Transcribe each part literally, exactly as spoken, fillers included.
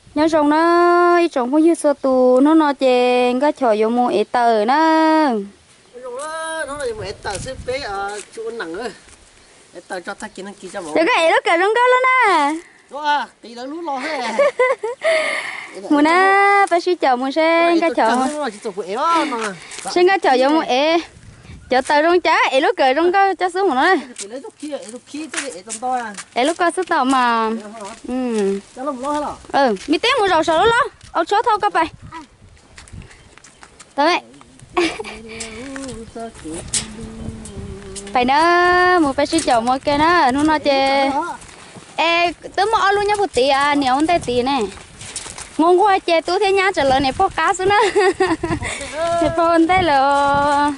nhớ trong nó ít trong không như sơ tù nó nó chèn cái trò vô mua ít tờ nó rồi nó là một tờ xếp bé ở chỗ nặng ơi tờ cho thắc kiến đăng ký cho bố để cái nó kể trong cái luôn nè đó à tí đó lú lo hết muốn á phải suy chồng muốn xem cái trò xem cái trò vô mua ít cho tờ trong trái ít lúc kể trong cái trái xuống của nó ấy lúc coi số tàu mà ừ ừ mi té mua rau sò đó ông số thôi các bạn tới phải nó một phải suy chồng một cái nó nó nói chê ê tớ mua luôn nhá một tí à nhiều hơn tí này ngon quá chê tôi thấy nhá trở lại này phô cá xuống nó thì phô hơn thế là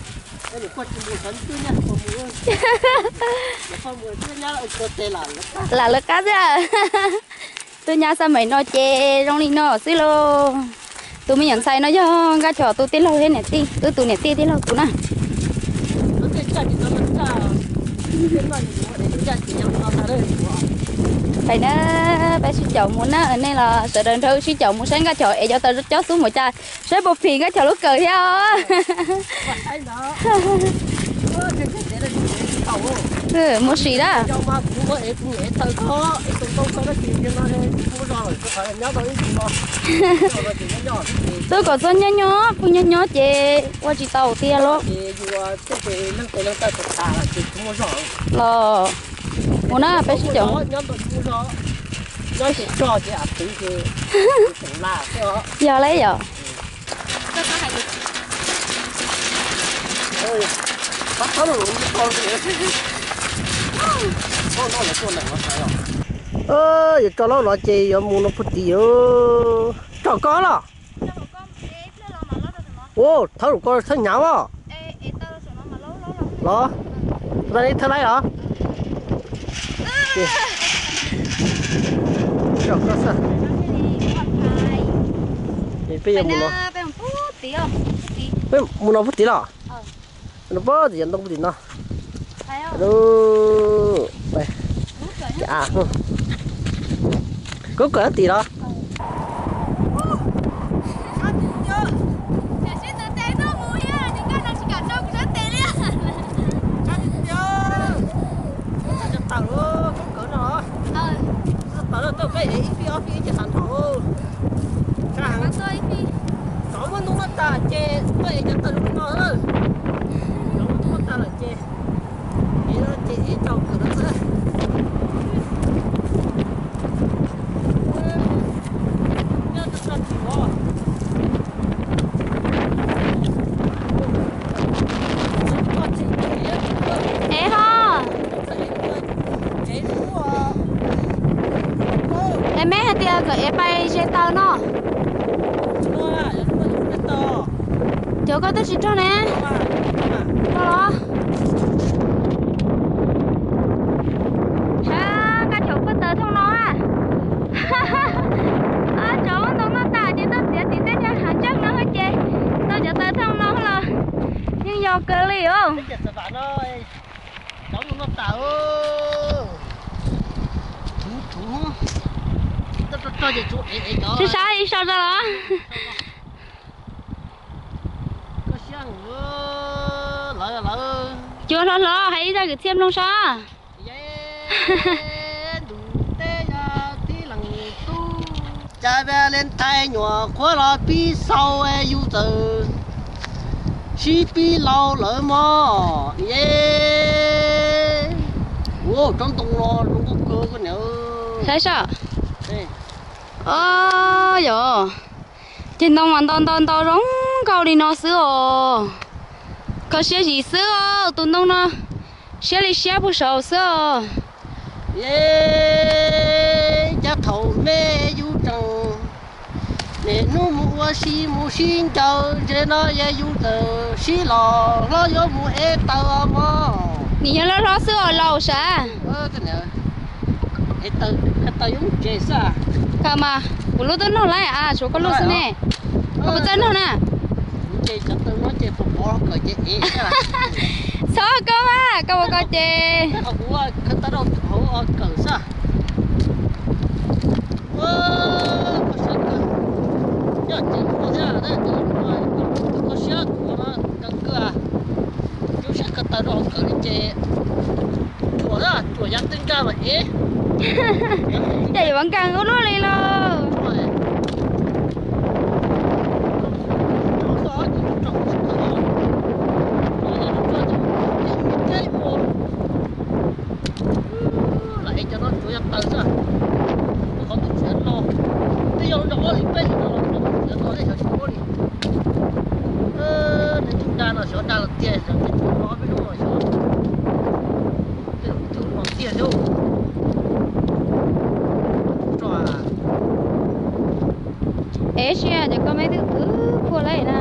là lực cá ra tôi nhá sao mày nói chê trong đi nó xí lô tôi mới nhận sai nó cho cái trò tôi tiến lâu thế này ti tôi tụi này ti tiến lâu tụi nè phải nó phải suy chậu muốn á nên là sợ đơn thư suy chậu muốn sáng cái trò để cho tôi chó xuống một chai sẽ bột phiền cái trò lúc cười theo ừ mua xì đó tôi còn son nhớ nhớ cũng nhớ nhớ chị qua chị tàu tia luôn lo muốn nó phải sử dụng giờ lấy giờ bắt tháo rồi con ơ giờ cho nó nó chơi giờ mua nó phút tí ơ cho con đó ô tháo được con tháo nháo à lo ra đây tháo này hả cho con sao bây giờ mua nó bây mua nó phút tí đó nó bớt thì nó phút tí nó rồi đây à có cỡ tí đó chỗ có tới xịt cho nè đó ha cái chỗ có tờ thông nó à à chỗ thông nó ta chỉ tôi sẽ chỉ tới cho hàng chắc nó hết chê tôi cho tờ thông nó là nhưng do cơ li không chứ sao đi sao ra đó chưa lo lo hãy ra cái thêm luôn sao cha bé lên tay nhỏ quá là bi sau ai yêu từ chỉ bi lâu lỡ mò yeah ô trong tông lo trong có cơ cái nữa thấy sao ơ giờ trên đông hoàn toàn toàn to rống cao đi nó sữa có xe gì sữa tụi đông nó xe đi xe不少sữa yeah cha thầu mẹ yêu trần nè nó mua xí mua xin chờ trên nó ya yêu từ xí lò nó yêu mua ép tàu mà 你原来老师老啥？ 呃，个呢，一刀一刀用这啥？ 干嘛？我录的弄来啊，说个录是呢，我不真弄呢。 这这刀我这不包个这哎啦。 sao cơ mà, cơ mà cơ chê. Cái hộp à, cái tao đâu hộp à cỡ sao? Wow. chị chùa đó chùa giáp tinh ca mà ế chạy vẫn càng ngó nó lên lo lại cho nó chùa giáp tinh ra nó không được chuyện lo bây giờ nó thì bên nó nó nó để cho chúng đi ờ để chúng ta nó sẽ đa là tiền rồi cái chùa nó bên nó rồi cái chùa nó tiền đâu ế xe cho có mấy thứ cứ qua lấy nè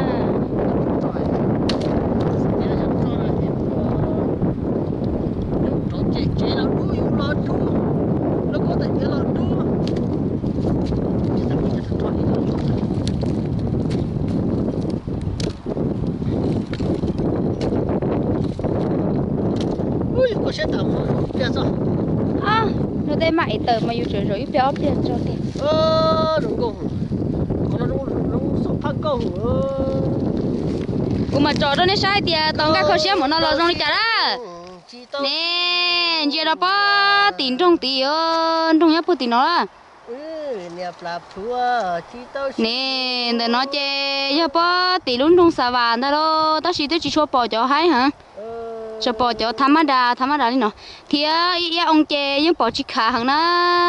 à nó đây mãi tờ mà yêu trời rồi béo tiền cho tiền ơ đừng cùng nó nó nó sống thăng cầu cũng mà trò đó nó sai tiền tao cái khó xem mà nó lo trong đi chả đó nè giờ đó ba tiền trong tiền trong nhá phụ tiền nó là nè để nó chơi giờ ba tiền luôn trong sà vàng đó lo tao chỉ tôi chỉ cho bỏ cho hay hả cho bỏ cho tham đa tham đa đi nó thì á ông chơi những bỏ chỉ khá hàng đó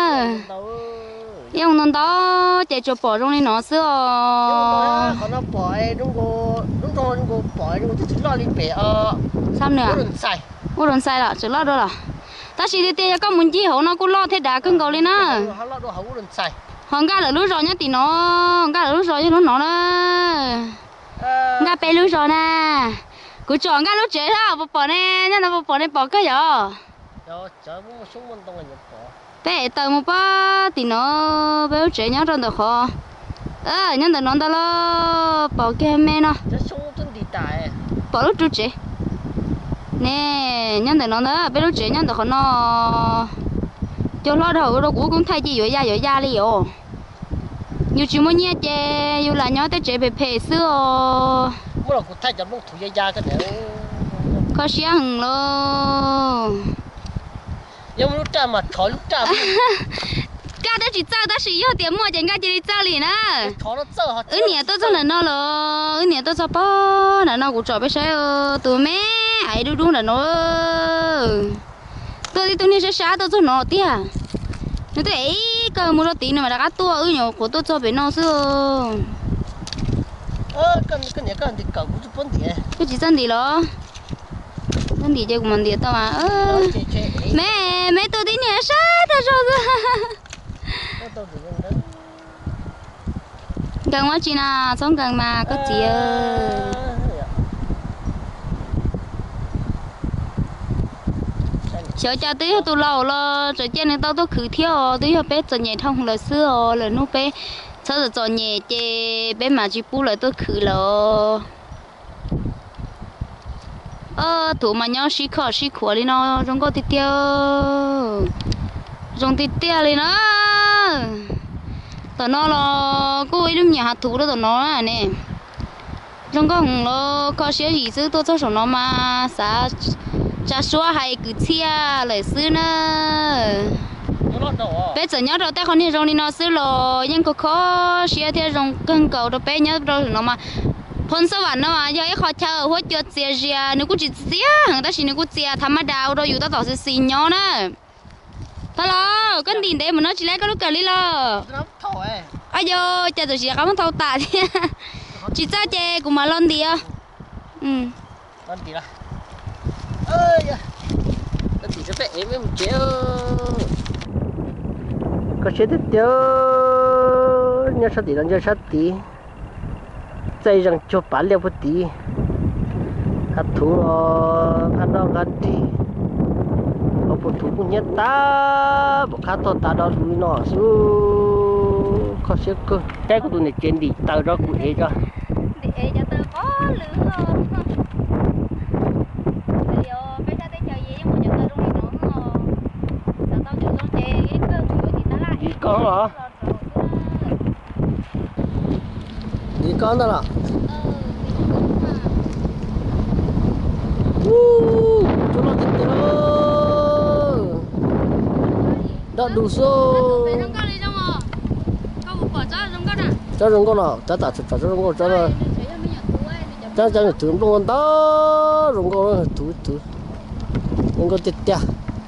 ông nó đó chơi cho bỏ trong đi nó xưa còn nó bỏ đúng cô đúng rồi đúng cô bỏ đúng cô chỉ lo đi bể ờ sao nữa sai ô lần sai là chỉ lo đó là ta chỉ đi tiền có muốn gì hậu nó cũng lo thế đã cưng cầu lên á hòn ga là lúa rồi nhá thì nó hòn ga là lúa rồi chứ nó nó đó ga bé lúa rồi nè cứ chọn ga lúa chế đó bỏ bỏ nè nhá nó bỏ nè bỏ cái gì bé tờ một ba thì nó bé chế nhá rồi được không ơ nhá được nó đó lo bỏ cái mẹ nó bỏ lúa chú chế nè nhân từ nó đó bây giờ chuyện nhân từ nó cho lo đầu đâu cũng thay gì vậy ra vậy ra đi rồi nhiều chuyện mới nhé chè nhiều là nhớ tới chuyện về phê xưa mỗi lần cũng thay cho lúc thủ ra cái này có xiang lo nhưng lúc cha mà thổi lúc cha cha đó chỉ cha đó chỉ yêu tiền mua tiền cái gì cha liền á thổi nó sợ hả ừ nhẹ tôi cho là nó là ừ nhẹ tôi cho bao là nó cũng cho bé xe tụi mẹ ai đúng đúng là nó tôi đi tôi đi sẽ xả tôi cho nó tí à nếu tôi ấy cơ mua tí nữa mà đã cắt tua ừ nhở của tôi cho bé nó xưa ơ cái cái này cái này cậu cũng chụp vấn đề cái gì chân gì đó chân gì chơi của mình đi tao mà ơ mẹ mẹ tôi tí nữa xả tôi cho gần quá chị nào sống gần mà có chị ơi chờ cho tí tôi lâu lo rồi trên này tao tôi khử theo tí bé cho nhẹ thông là xưa là nó bé sau rồi cho nhẹ chê bé mà chỉ bù lại tôi khử lo ơ thủ mà nhau xí khó xí khổ đi nó trong có tí tiêu trong tí tiêu đi nó tao nó là cô ấy đâm nhà hạt thủ đó tao nó nè trong có hùng nó có些gì chứ tôi cho nó mà sao cha xóa hay cứ chia lại xứ nữa bây giờ nhớ rồi ta còn đi rong đi nó xứ rồi nhưng có khó xia theo rong cân cầu đó bé nhớ rồi nó mà phun sâu vào nó mà giờ khó chờ hỗ trợ chia chia nếu cũng chỉ chia hàng ta chỉ nếu cũng chia tham đào rồi dù ta tỏ sẽ xin nhau nữa thôi lo con tiền đấy mà nó chỉ lấy cái lúc cần đi lo ai vô cha tôi chỉ cảm thâu tạ đi chỉ cho chè cùng mà lon đi à ừ lon đi là ơi lon đi sẽ phải em em chế có chế được tiêu nhớ sát đi là nhớ sát đi dây rằng cho bán liệu một tí hạt thú ăn đó gan đi ở một thú cũng nhất ta một khát to ta đó lùi nọ su có sẽ cơ cái của tôi này trên đi tàu đó cũng thế cho để cho tôi có lửa rồi bây giờ tôi chờ gì mà cho tôi luôn đi nữa sao tao chịu con chè cái cơ của chị ta lại đi con hả đi con đó là chú nó đó đủ số cho rong con nào cho ta cho rong con cho nó cho cho thử rong con đó rong con thử thử rong con tít tia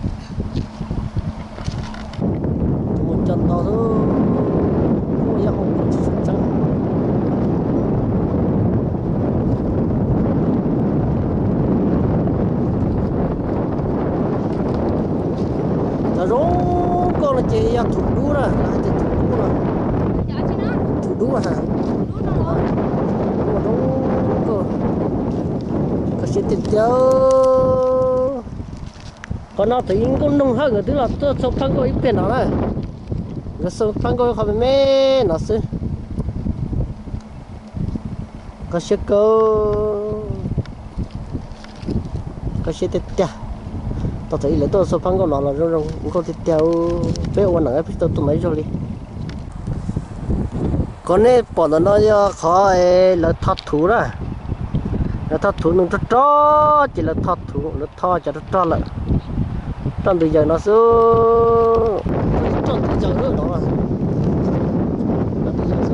một chân to thôi không có không có chỉ trắng cho rong con là chỉ là thủ đu ra là chỉ thủ đu ra thủ đu à sẽ tiếp theo còn nó thấy con nông hơn rồi tức là tôi sống thang coi biển đó này nó sống thang coi họ mê nó sẽ có sẽ có có sẽ tiếp theo tôi thấy là tôi sống thang coi nó là rồi rồi có tiếp theo bé quan năng biết tôi tụi mấy rồi đi còn này bỏ nó cho khó là thoát thú ra nó thoát thú nó rất rõ chỉ là thoát thú nó thoát cho rất rõ lại trong bây giờ nó sẽ trong bây giờ nữa đó là trong bây giờ sẽ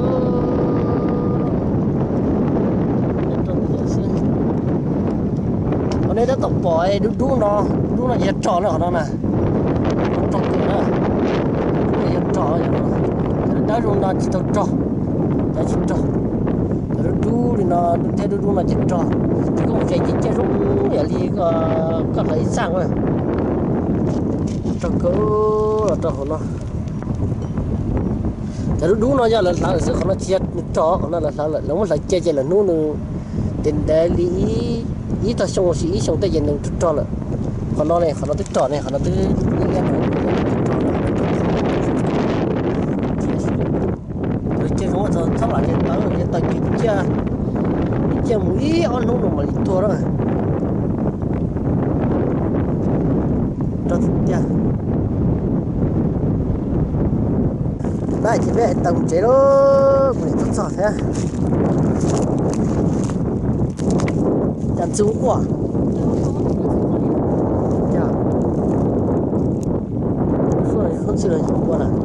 trong bây giờ sẽ còn đây đã tập bỏ đúng đúng nó đúng là dẹp trò nữa nó nè trong cửa đó dẹp trò nó đã dùng nó chỉ tập trò đã chỉ trò nó đu thì nó theo đu nó chỉ trò chứ không phải chỉ chơi rung vậy thì có có thấy sang rồi trò cơ là trò của nó theo đu nó ra là sao là sức nó chết trò của nó là sao là nó là chơi chơi là nó nó tiền đại lý ý ta xong rồi ý xong tới giờ nó trò là còn nó này còn nó tới trò này còn nó tới chơi nó thôi thắp lại cái tao cái tao chụp chưa chơi mũi ăn nông nông mà đi tua rồi cho chưa đây chỉ biết tao chế đó mình tốt sọt thế chặt chú quả chả rồi không chịu được quả nào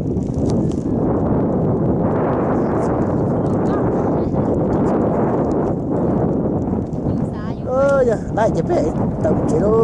đây chỉ biết tao chỉ đó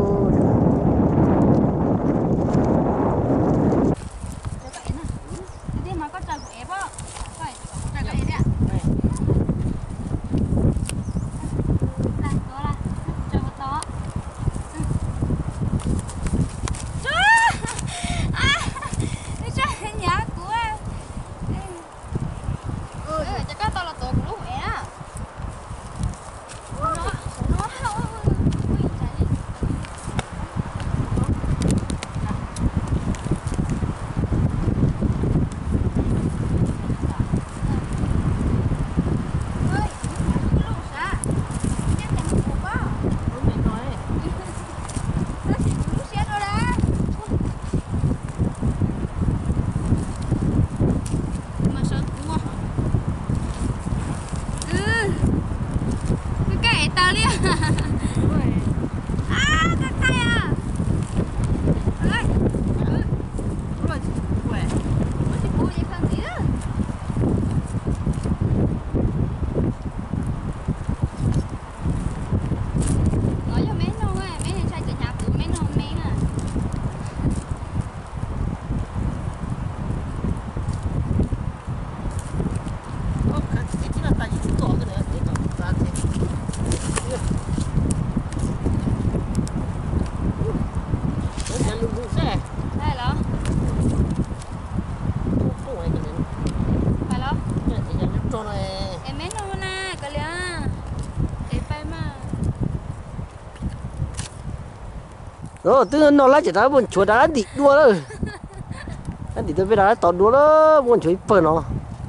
rồi từ nó lại chỉ đã buồn chuột đã đi đua đó anh đi tới bây giờ tao đua đó buồn chuột phơi nó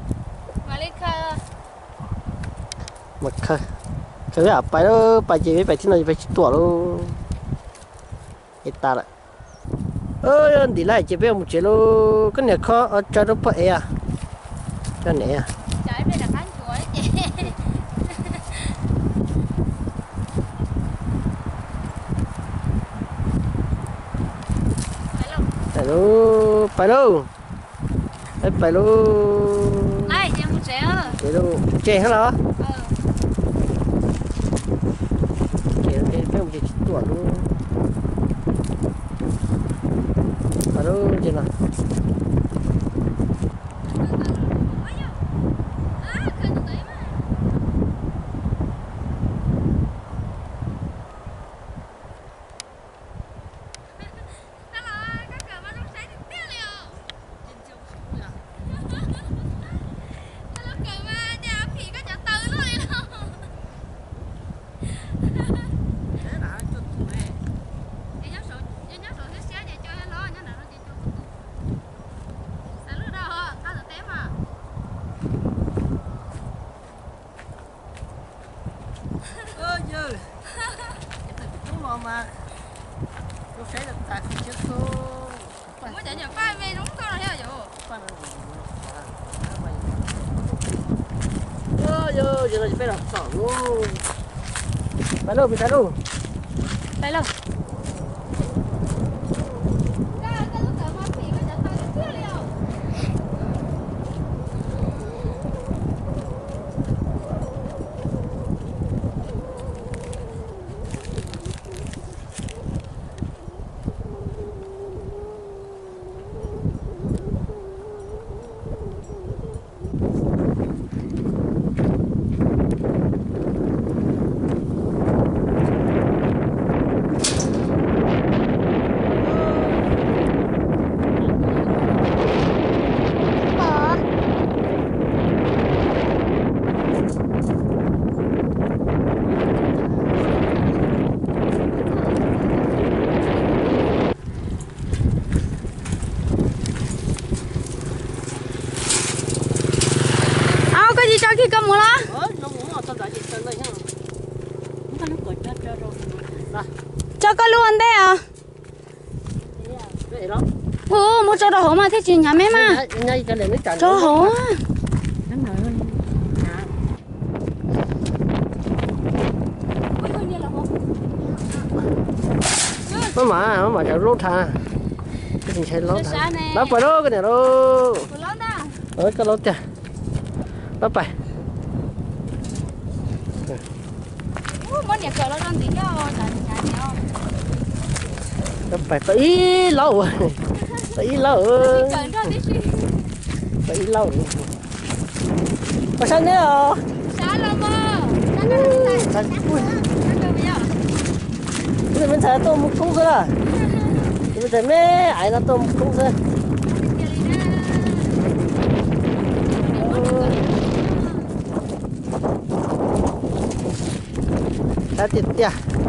mà khơi khơi à phải đó phải chỉ phải thế nào phải tuổi đâu ít ta lại ơi anh đi lại chỉ biết một chuyện luôn cái này khó ở cho nó phải à cho này à đâu phải đâu phải đâu này em muốn trẻ ơ phải đâu trẻ hả đó ờ trẻ cái cái một tuổi luôn phải đâu chị nào mà nó sẽ là tại không chết số mới chạy nhập vai về đúng con là theo rồi ơ giờ giờ là phải làm sỏ luôn phải đâu phải đâu phải đâu cho khi cầm một lá cho con luôn đấy à ừ một chỗ đó hổ mà thế chị nhà mẹ mà cho hổ nó mà nó mà chào lót thà cái gì chạy lót thà lót phải đó cái này đâu ở cái lót chà lót phải muốn nhà cờ nó đang tí cho lót phải tí lâu tí lâu tí lâu có sao nữa sao lắm mà bây giờ mình thấy tôm cũng rồi à bây giờ mấy ai là tôm cũng rồi ta tiếp theo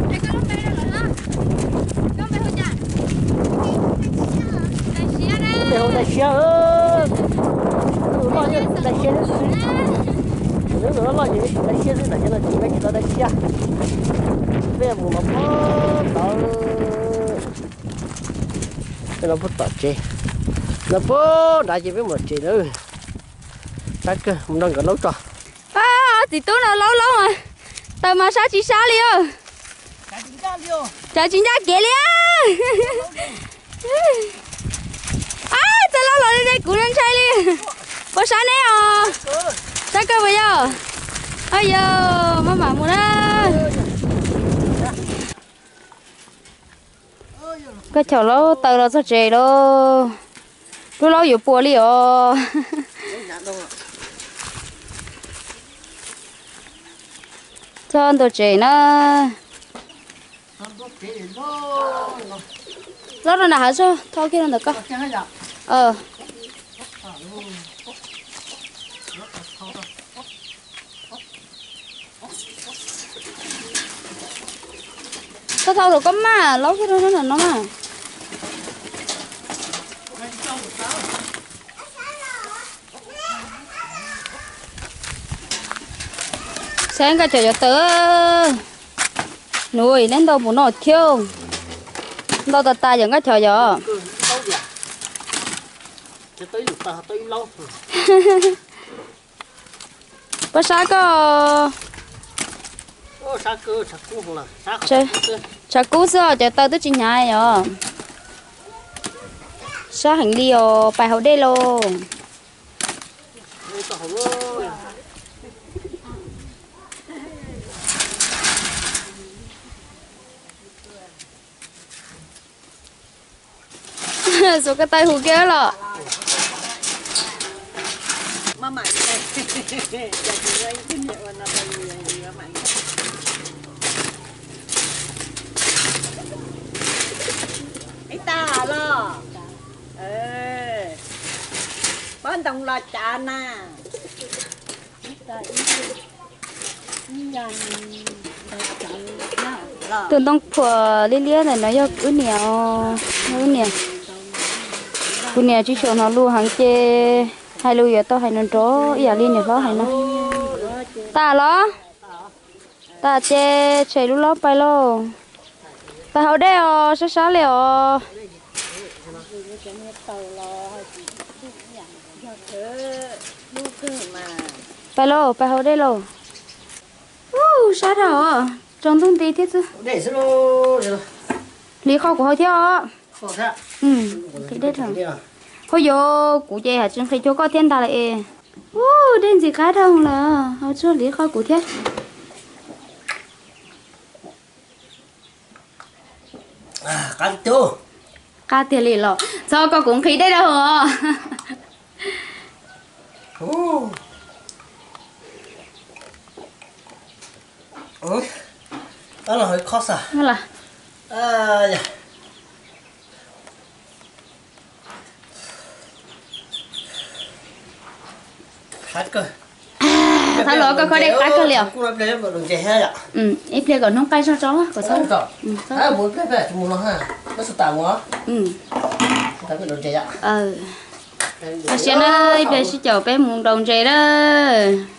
để hôm nay xia ơ nó lo như là xia nó nó lo gì là xia là xia là chỉ mấy cái đó là xia về một mắm đó cái nó bắt tọt chê nó bố đã chỉ với một chê nữa chắc cơ không đang còn lâu trò à thì tôi nó lâu lâu mà tao mà sao chỉ sao liền chả chính ra kia liền à tao lâu lâu đây cũng đang chơi liền có sao này à chắc cơ bây giờ ơi giờ má bảo muốn á cái chảo lâu tao nó sao chơi đâu tôi lâuอยู่ปัวliền cho anh tôi chơi nó rất là nã cho thôi kia nó được không ờ sao thâu được có mà lâu cái đó nó là nó mà sáng cái trời tớ nuôi nên đâu muốn nổi thiêu đâu ta ta những cái trời giờ có sao có chơi chả cú xưa trời tớ tới trên nhà rồi sao hành đi ở bài học đây luôn số cái tay hù kia là mà mạnh này giờ thì anh kinh nghiệm là nó là mạnh ấy ta lo ê bán đồng là chả na tụi tông phở li li này nó do cứ nhiều cứ nhiều cứ nhiều chỉ cho nó luôn hàng chê hai lưu giờ tao hay nó trố giờ liên nhiều đó hay nó ta lo ta chê chạy lúc lót bay lo ta hậu đây ờ sáu sáu liệu bay lo bay hậu đây lo uh sao đó trong thông tin thiết chứ để xin lô lý kho của họ theo khó thế ừ thì đấy thằng hồi giờ cụ chơi hả chúng khi cho có tiền ta lại ô đến gì cá đâu là họ chưa lý kho cụ thiết à cá tiêu cá tiền lì lọ cho có cũng khí đấy đâu hả ô ôi đó là hơi khó sao nghe là à dạ khát cơ thằng lọ có có đây cá cơ liều cũng làm đấy mà đừng chạy hết ạ ừ ít liều còn nông cay cho chó có sao rồi ừ à muốn cái về chúng nó ha nó sụt tạm quá ừ tao bị đừng chạy ạ ờ à, xin ơi bé sẽ chào bé muốn đồng chơi đó